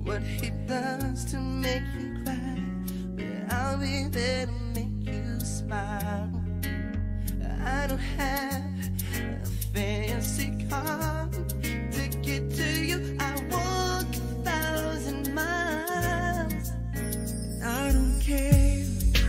what he does to make you cry, but I'll be there to make you smile. I don't have a fancy car to get to you. I walk 1,000 miles. I don't care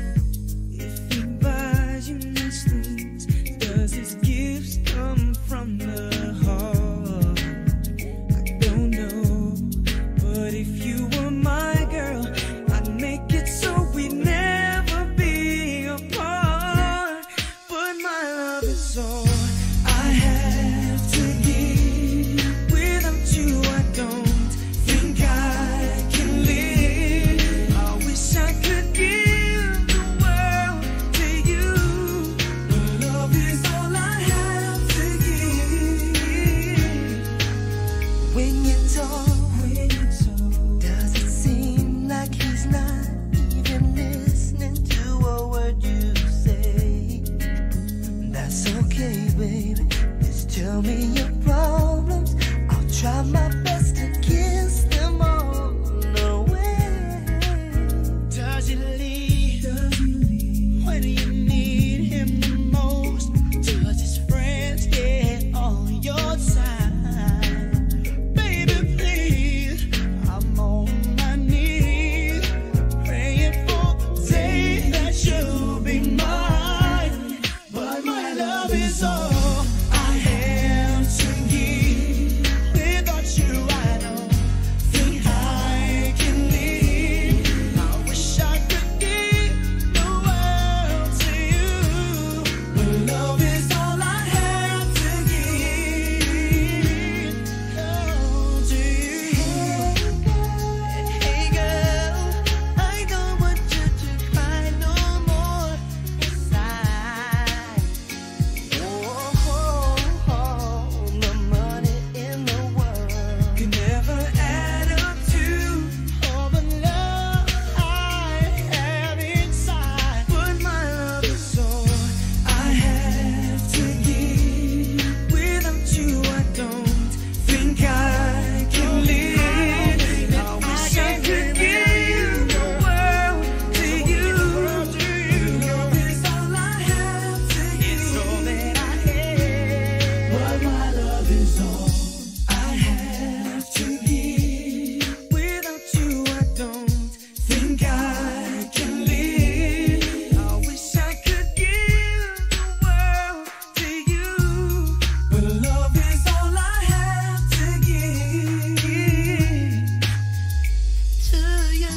if he buys you nice things. Does his gifts come from the heart? I don't know, but if you were my girl, I'd make it so we'd never be apart. But my love is all I have to give. Without you, I don't think I can live. I wish I could give the world to you. But love is all I have to give. When you talk, does it seem like he's not even listening to a word you say? That's okay, baby. Just tell me your problems. I'll try my best to kiss them all away. Does he leave when you need him the most? Does his friends get on your side? Baby, please, I'm on my knees, praying for the day that you'll be mine. But my love is all I have to give. Without you, I don't think I can live. I wish I could give the world to you. But love is all I have to give. Oh, to you. Hey girl, I don't want you to cry no more inside. Oh, the money in the world can never add up to all the love I have inside. But my love is all I have to give. Without you, I don't think I can live. I wish I could give the world to you. Love is all I have to give. It's all that I have. But my love is all I have to give. Without you, I don't think I can live. I wish I could give the world to you. But love is all I have to give to you.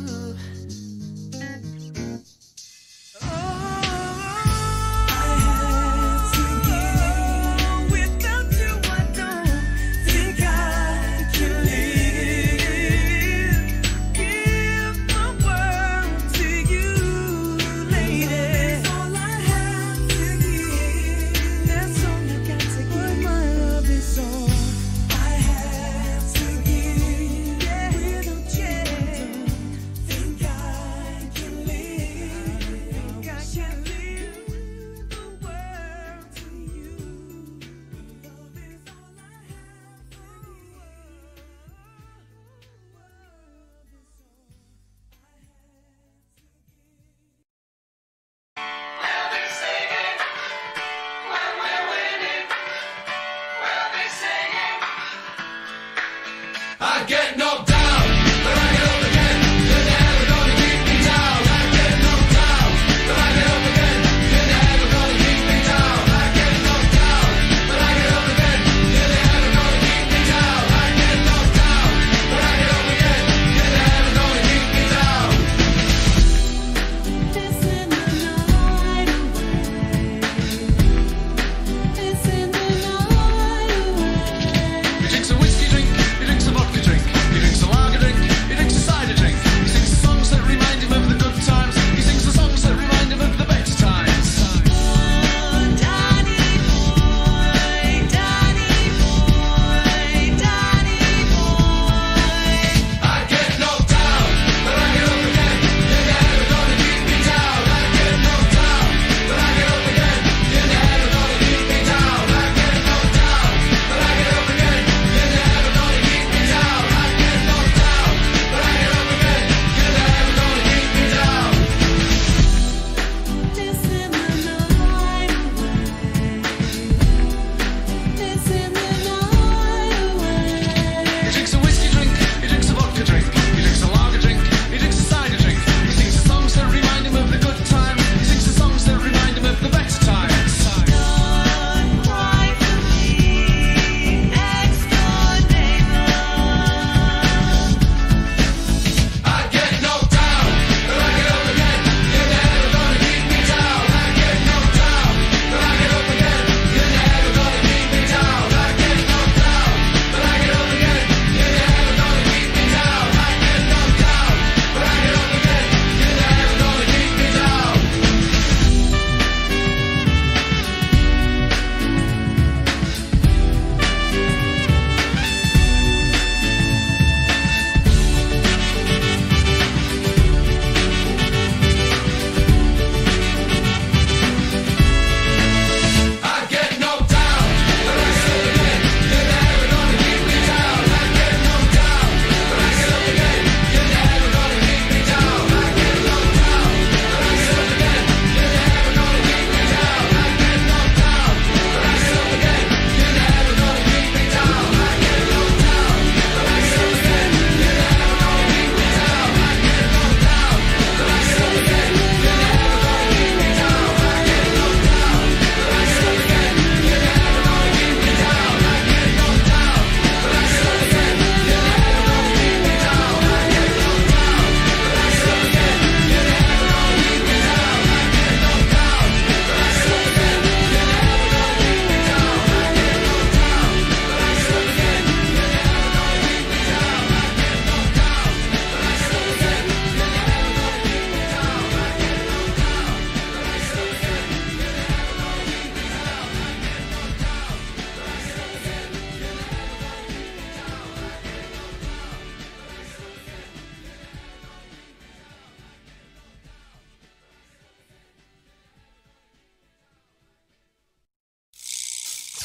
I have to give. Without you, I don't think I can live. Give the world to you, lady. That's all I have to give. That's all I got to give. But my love is all I have to give. Without you, I don't think I can live. I can live the world to you. Love is all I have to We'll be singing when we're winning. We'll be singing. I get knocked down, but I get up again. You're never gonna keep me down. I get knocked down, but I get up again. You're never gonna keep me down. I get knocked down, but I get up again. You're never gonna keep me down. I get knocked down, but I get up again. You're never gonna keep me down. It's in the night away. It's in the night away. He drinks a whiskey drink, he drinks a vodka drink, he drinks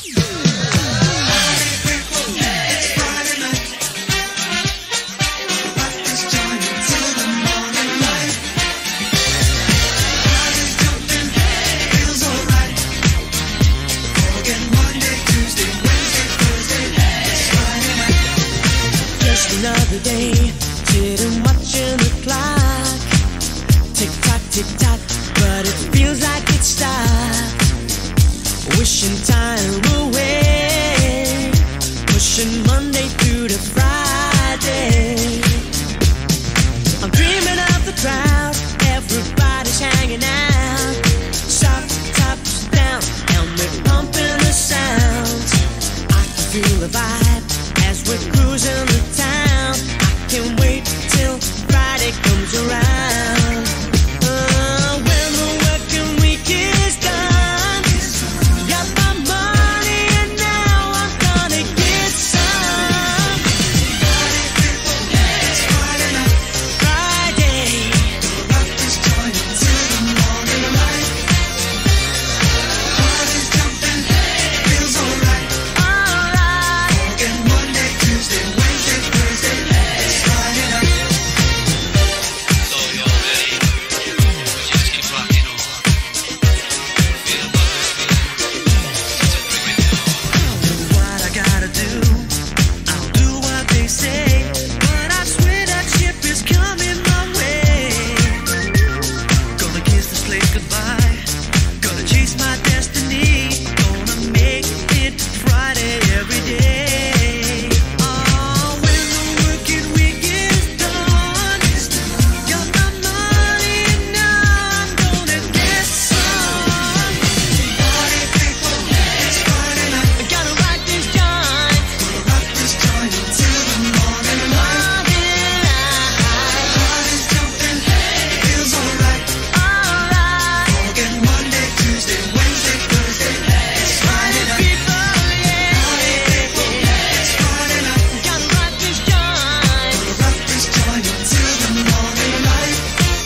Just another day, sitting watching the clock. Tick tock, tick tock, but it feels like it's stopped. Wishing time away, pushing Monday through to Friday. I'm dreaming of the crowd, everybody's hanging out. Soft tops down, and we're pumping the sounds. I can feel the vibe as we're cruising the town. I can't wait till Friday comes around. When the working week is done, got my money and now I'm gonna get some. Friday night, Friday, rock this joint until the morning light. Party's jumping, feels alright. Forget Monday, Tuesday, Wednesday, Thursday, it's Friday night. So you ready? Just keep rocking on. Feel about this feeling. So bring me on. Do what I gotta do, I'll do what they say, but I swear that ship is coming my way. Gonna kiss this place goodbye, gonna chase my destiny, gonna make it Friday every day. Oh, when the working week is done, got my money and now I'm gonna get some. Party people, it's Friday night. I gotta rock this joint. Gonna rock this joint until the morning light. Party's jumping, feels alright. Forget Monday, Tuesday, Wednesday, Thursday, it's Friday night. Party people, it's Friday night. Gotta rock this joint. Gonna rock this joint until the morning light.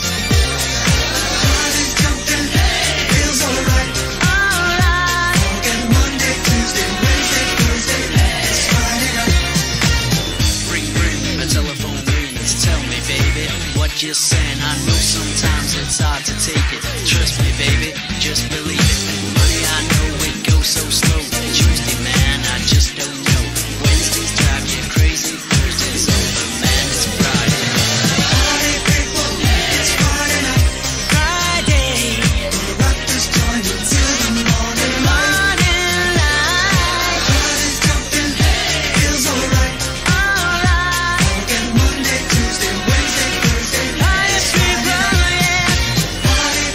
Party's jumping, feels alright. Forget Monday, Tuesday, Wednesday, Thursday, it's Friday night. Ring, ring, the telephone rings. Tell me, baby, what you're saying. I know sometimes it's hard to take it. Trust me, baby, just believe it. Money, I know it goes so slow. Tuesday, man, I just don't know. Wednesdays drive you crazy. Thursday's over, man, it's Friday. Party people, it's Friday night. Friday, gonna rock this joint until the morning light. Party's jumping, feels alright. Forget Monday, Tuesday, Wednesday, Thursday, it's Friday night. Party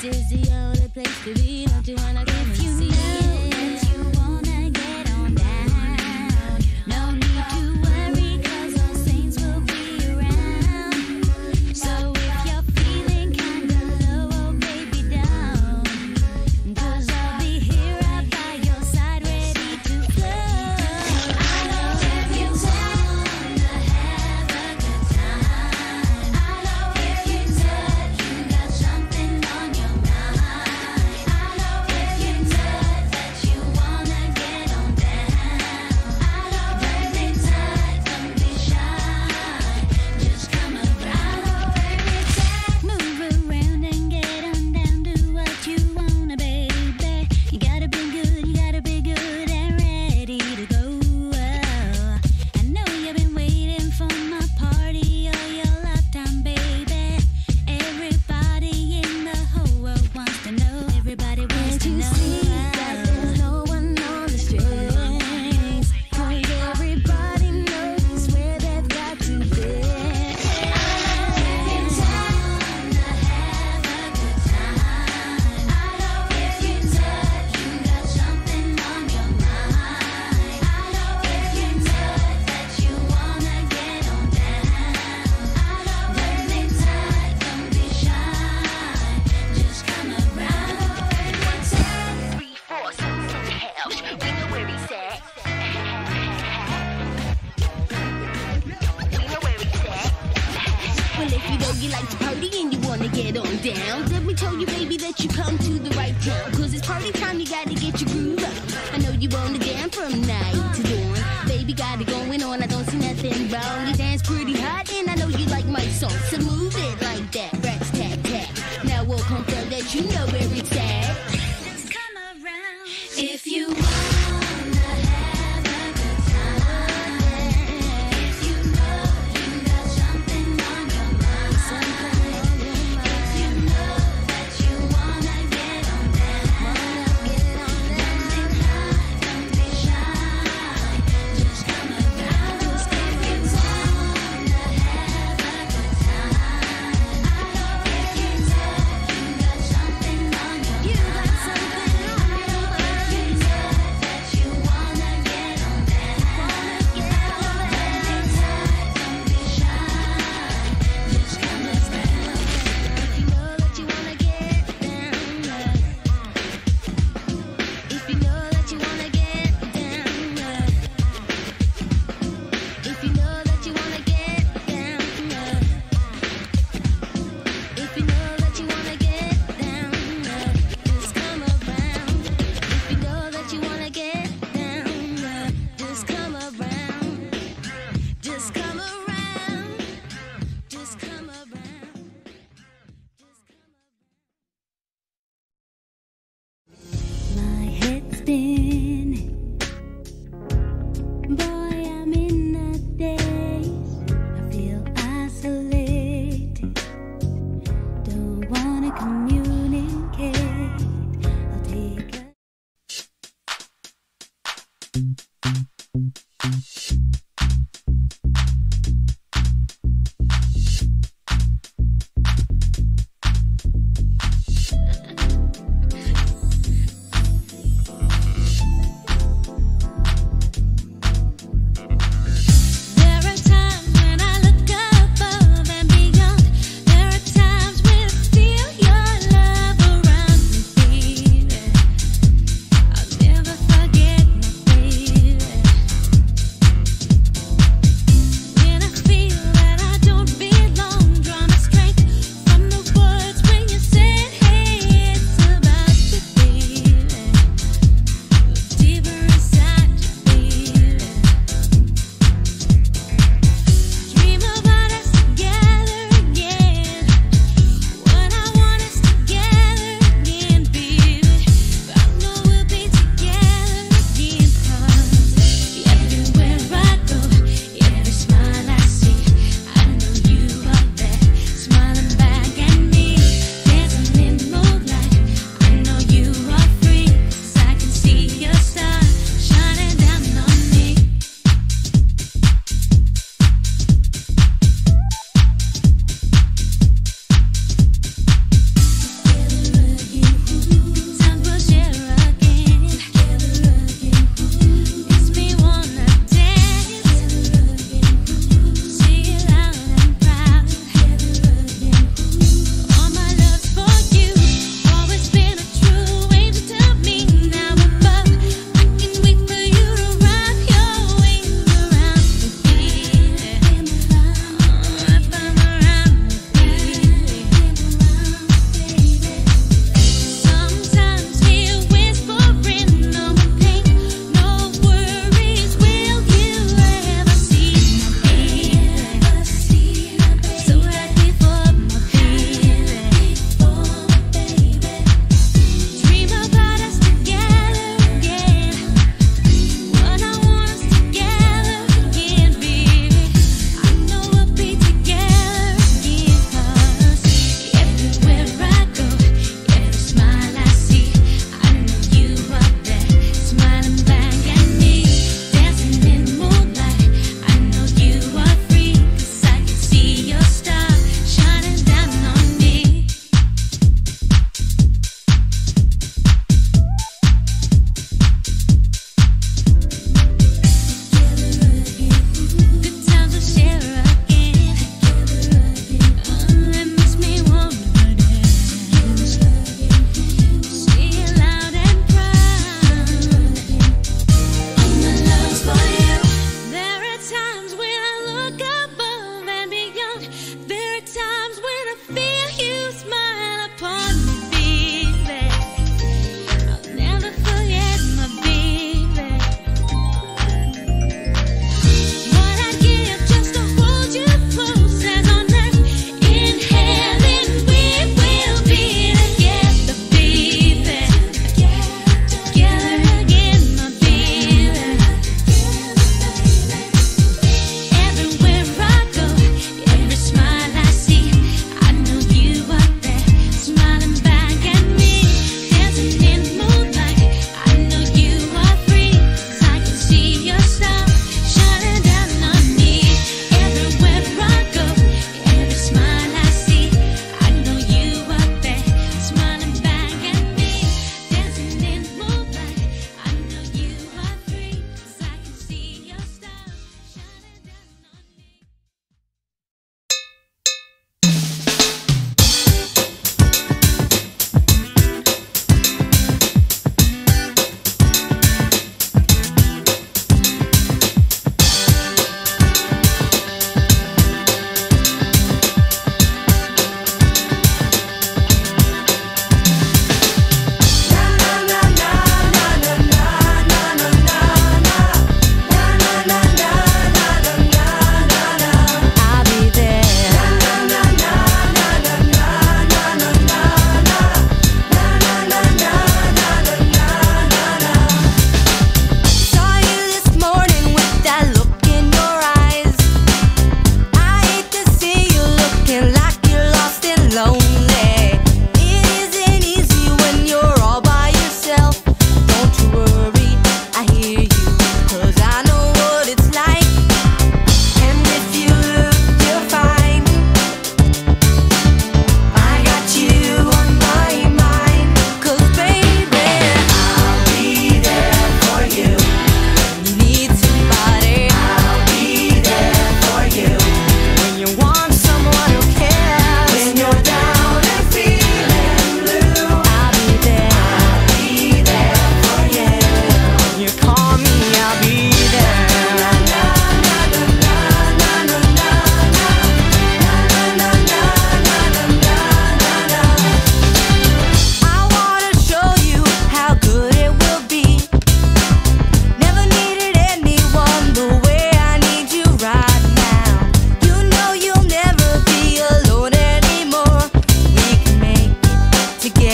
This is the only place to be. Don't you wanna come and see it? You wanna get on down. No need to worry, 'cause all saints will be around. So if you're feeling kinda low, oh baby, down. 'Cause I'll be here right by your side, ready to flow. I know if you wanna have a good time. I know if you touch, you got something on your mind. I know if you touch that you wanna get on down. I know when they touch, don't be shy. Just come around. Move around and get on down, do what you wanna, baby. You gotta be good, you gotta be good and ready to go. I know you've been waiting for my party all your lifetime, baby. Everybody in the whole world wants to know. Everybody wants to know. That there's no one on the strings. 'Cause everybody knows where they've got to be. I know if you wanna have a good time. I know if you touch, you got something on your mind. I know if you touch that you wanna get on down. I know when they touch, don't be shy. Just come around. 1, 2, 3, 4, some house. We know where he's at. We know where he's at. Well, if you know you like to party and you wanna get on down, let me tell you, baby, that you come to the right town. 'Cause it's party time, you gotta get your groove on. I know you wanna jam from night to dawn. Baby, got it going on, I don't see nothing wrong. You dance pretty hot and I know you like my song. So move it like that, rats tap tap. Now we'll confirm that you know where it's at. Just come around. If you wanna have a good time. If you know you got something on your mind. If you know that you wanna get on down. Don't be high, don't be shy. Just come around. If you wanna have a good time. I know if you touch, you got something on your mind.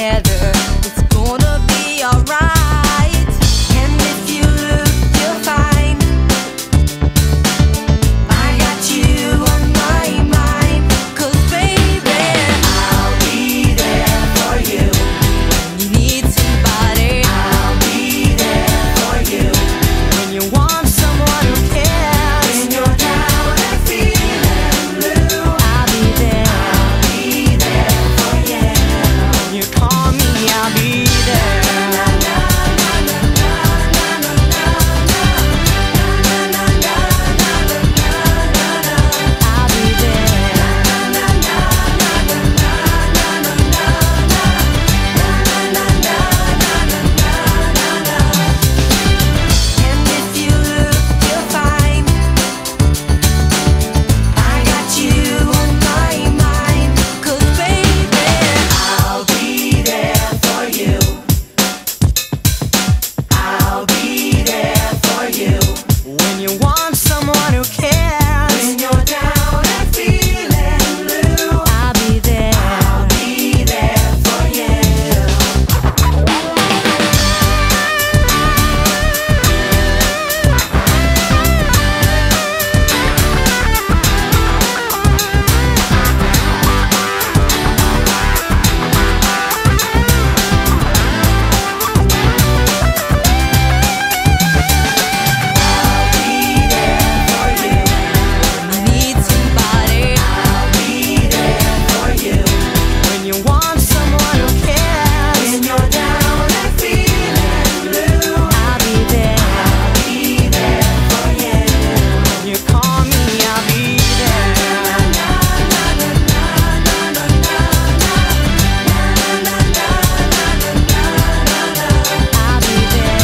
together. It's gonna be alright. And if you look, you'll find I got you on my mind. 'Cause baby, I'll be there for you. When you need somebody, I'll be there for you. When you want someone who cares, when you're down and feeling blue, I'll be there. I'll be there for you. When you call me, I'll be there. I'll be And if you look, you'll find I got you on my mind. 'Cause baby, I'll be there for you. I'll be there for you. When you want someone who cares, when you're down and feeling blue, I'll be there. I'll be there for you. Need somebody, I'll be there for you. When you want someone who cares, when you're down and feeling blue, I'll be there. I'll be there for you. When you call me, I'll be there. I'll be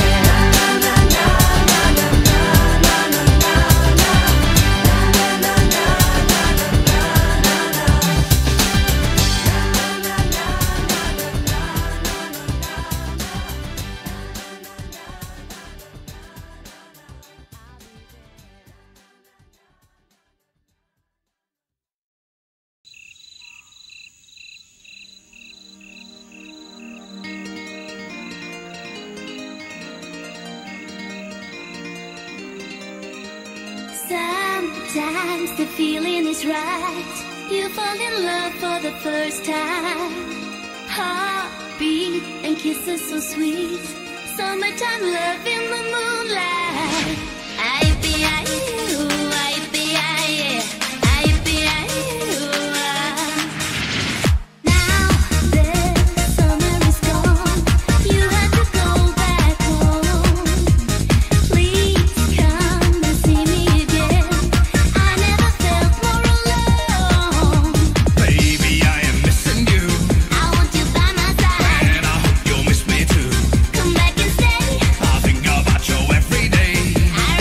Sometimes the feeling is right. You fall in love for the first time. Heartbeat and kisses so sweet. Summertime love in the moonlight. I be you, I be I be you. Now the summer is gone. You have to go back home. Please come and see me again. I never felt more alone. Baby, I am missing you, I want you by my side. and I hope you'll miss me too. Come back and stay. I think about you every day. I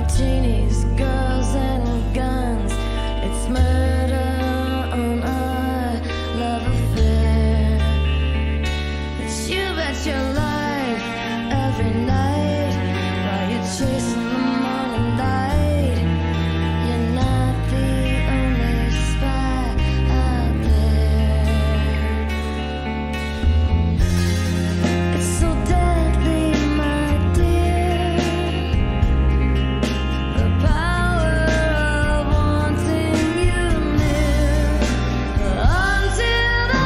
martinis, girls and guns. It's murder on a love affair. It's you bet your life every night while you're chasing the morning light. You're not the only spy out there. It's so deadly, my dear. The power of wanting you near until the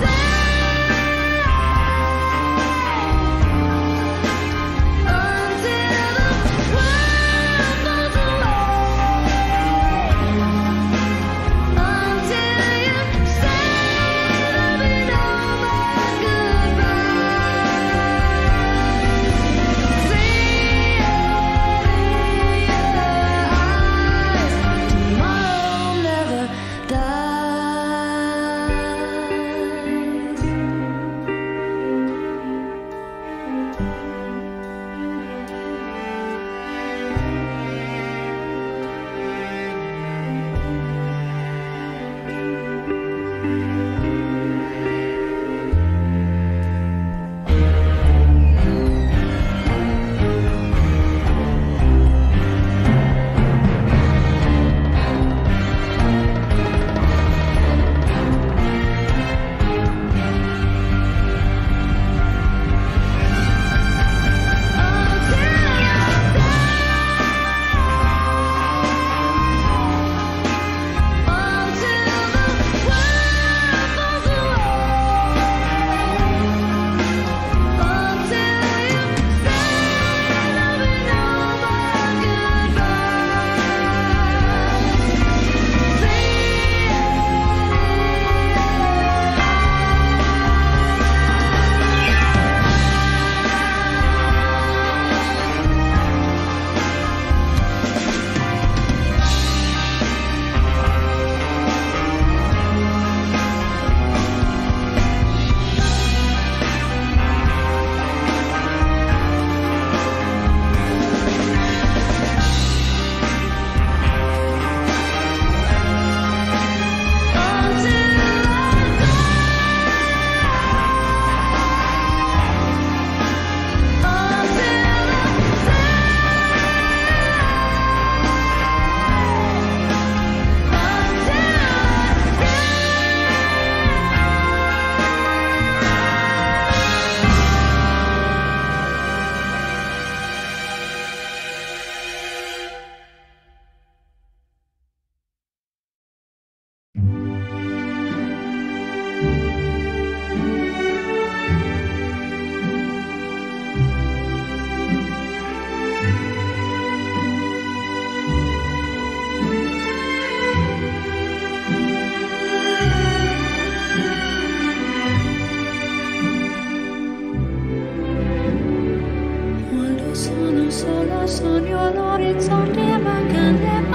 solo sogno all'orizzonte mancano le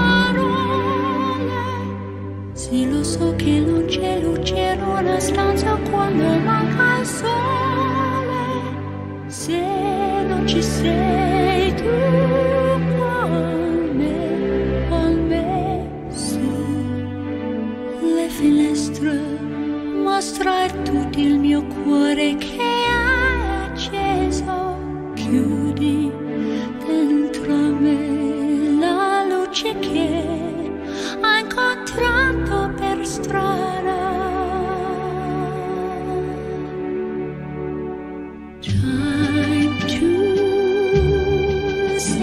parole. Sì, lo so che non c'è luce in una stanza quando manca il sole. Se non ci sei tu con me su le finestre mostrar tutto il mio cuore che è acceso. Chiudi dentro me la luce che ho incontrato per strada. Time to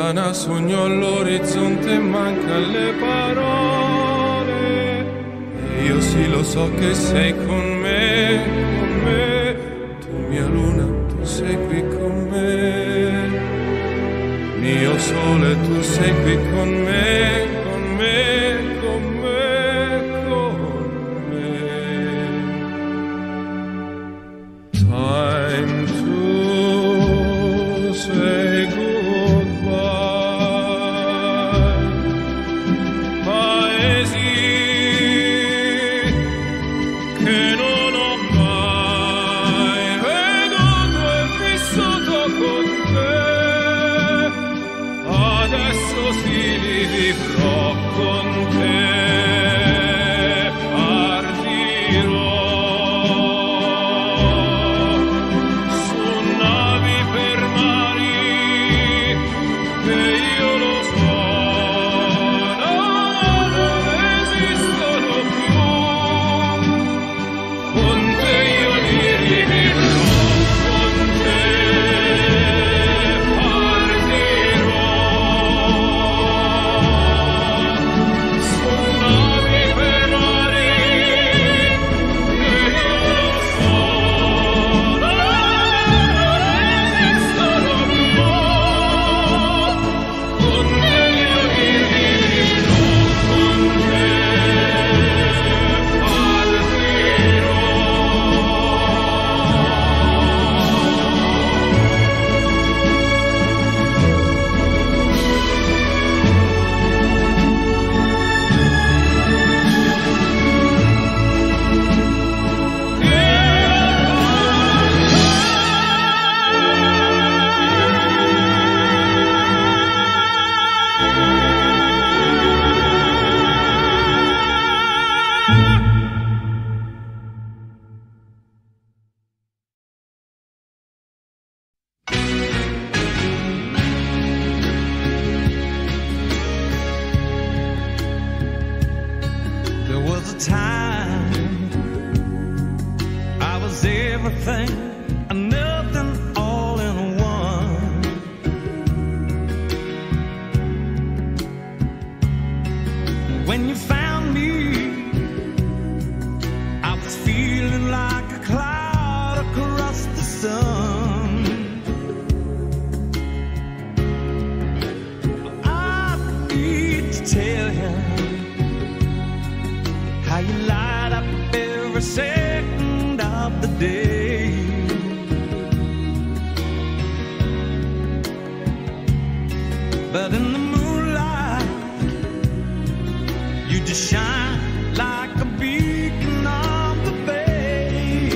lontana, sogno all'orizzonte e manca le parole. E io sì lo so che sei con me, tu mia luna, tu sei qui con me, mio sole, tu sei qui con me, con me, con me, con me. Time to say goodbye, paesi che non ho mai veduto e vissuto con te. Adesso sì li vivrò con te, partirò su navi per mari che io lo so, non esistono più. Con te io li vivrò, con te partirò su navi per mari che io lo so, non esistono più. Con te io li vivrò, con te partirò. There was a time I was everything and nothing all in one. When you found me, I was feeling like a cloud across the sun. I need to tell you how you light up every second of the day. But in the moonlight, you just shine like a beacon on the bay.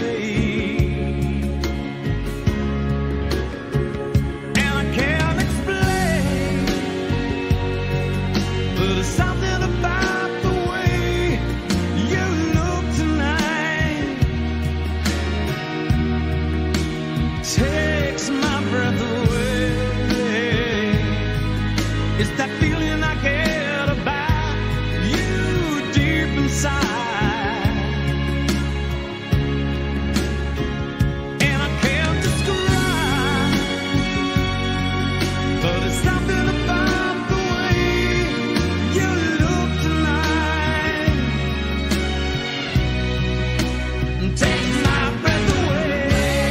And I can't explain, but there's something about the way you look tonight takes my breath away. It's that feeling I get about you deep inside, and I can't describe, but it's something about the way you look tonight takes my breath away.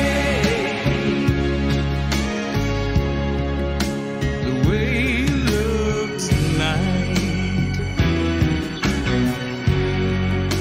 The way you look tonight.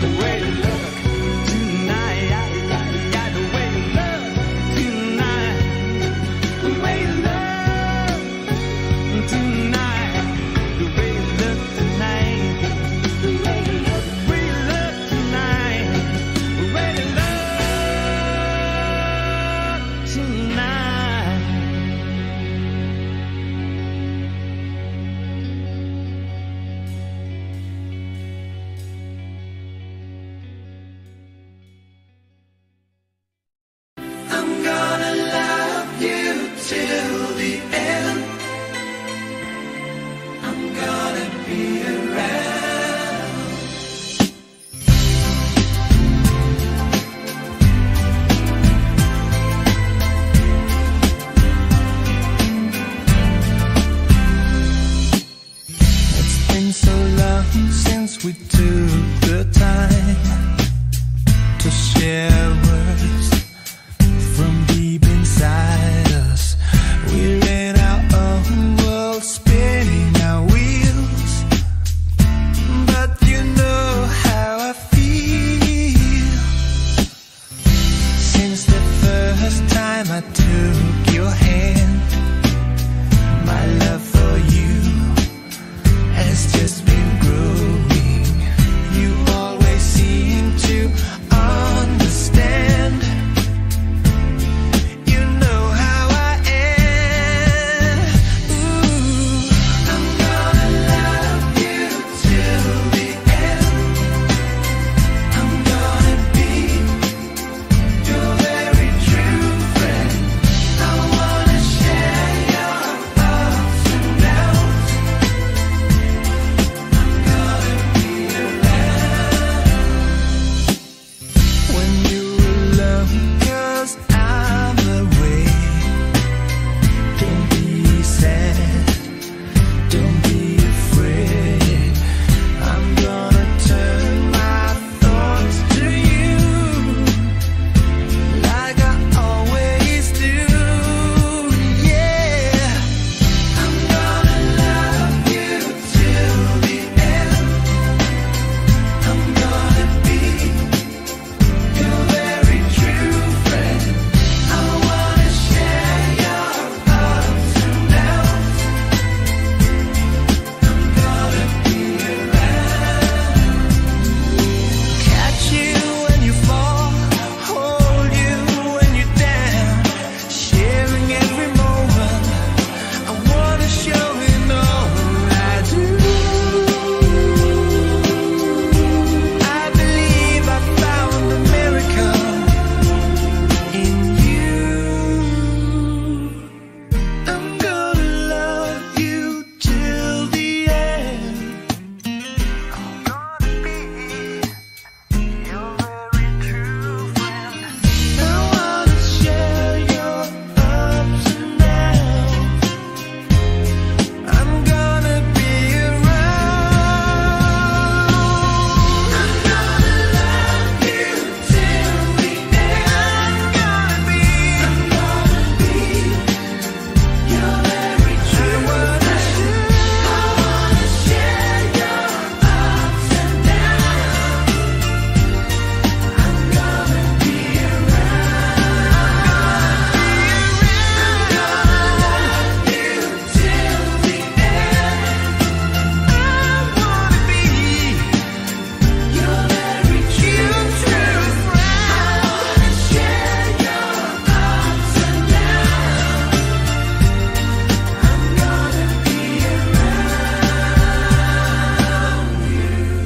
we took the time to share words from deep inside us. We're in our own world, spinning our wheels, but you know how I feel. Since the first time I took your hand, my love for you has just been growing. You always seem to understand. You know how I am. Ooh, I'm gonna love you till the end. I'm gonna be your very true friend. I wanna share your ups and downs. I'm gonna be around when you're alone, 'cause I'm away. Don't be sad, don't be afraid. I'm gonna turn my thoughts to you, like I always do. Yeah, I'm gonna love you till the end. I'm gonna be your very true friend. I wanna share your ups and downs. I'm gonna be around. Catch you when you fall, hold you when you're down, sharing every moment. I wanna show him all I do. I believe I found a miracle in you. I'm gonna love you till the end. I'm gonna be your very true friend. I wanna share your ups and downs. I'm gonna be around. I'm gonna love you till the end. I'm gonna be your very true friend. I wanna share your ups and downs. I'm gonna be around. I'm gonna love you till the end. I wanna be your very true friend. I wanna share your ups and downs. I'm gonna be around you.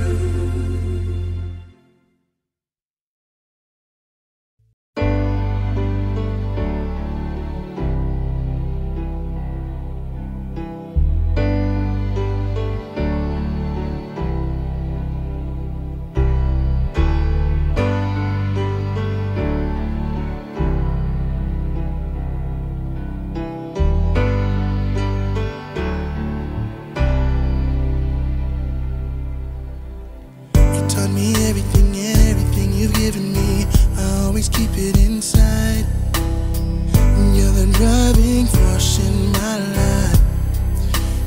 You taught me everything and everything you've given me, I always keep it inside. You're the driving force in my life.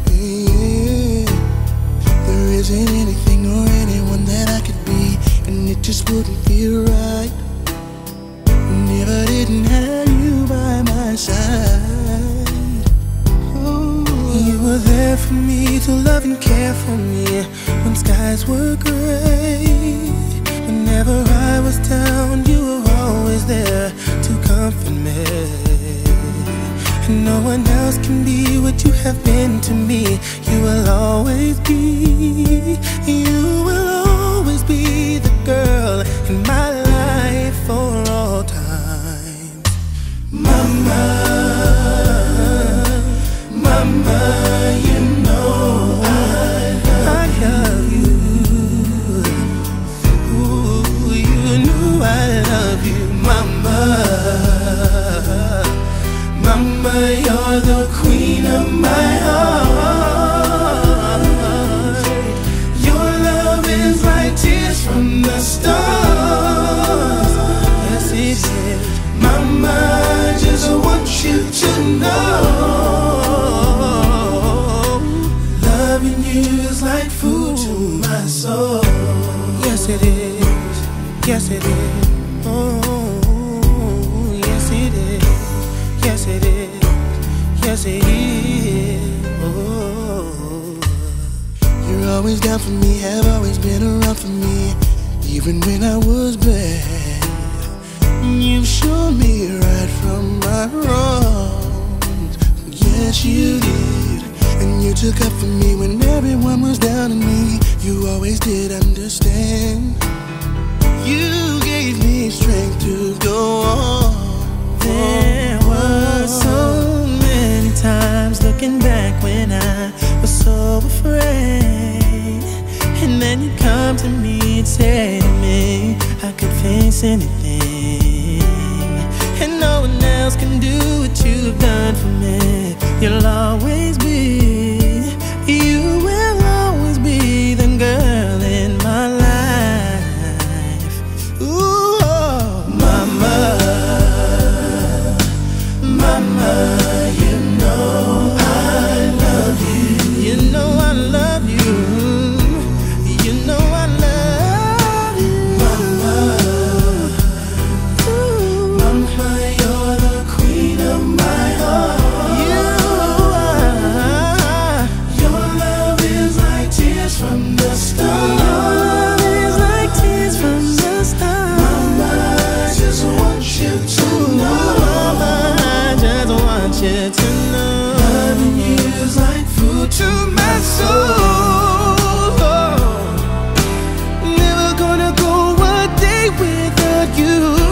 Yeah. There isn't anything or anyone that I could be, and just wouldn't feel right. Never didn't have you by my side. You were there for me to love and care for me when skies were gray. Whenever I was down, you were always there to comfort me. And no one else can be what you have been to me. You will always be, you will always be the girl in my life for all time. Mama, mama, you know I love you. Ooh, you knew I love you, mama. Mama, you're the queen of my heart. Your love is like tears from the stars. Yes, it is. Mama, I just want you to know, loving you is like food to my soul. Yes, it is. Yes, it is. Oh, yes, it is. Yes, it is. Yes, it is. Oh, you're always down for me, have always been around for me, even when I was bad. You've shown me right from my wrongs. Yes, you did. And you took up for me when everyone was down on me. You always did understand. You gave me strength to go on. There were so many times looking back when I was so afraid, and then you come to me and say to me I could face anything, and no one else can do what you've done for me. You'll always be, you will always be the girl in my life. Ooh, oh, mama, mama, you know I love you. You know I love you. You know I love you, mama. Ooh, mama, you're the queen of my heart. You are. Your love is like tears from the stars. Your love is like tears from the stars. Mama, I just want you to know. Mama, I just want you to know. Loving you is like food to my soul. Never gonna go a day without you.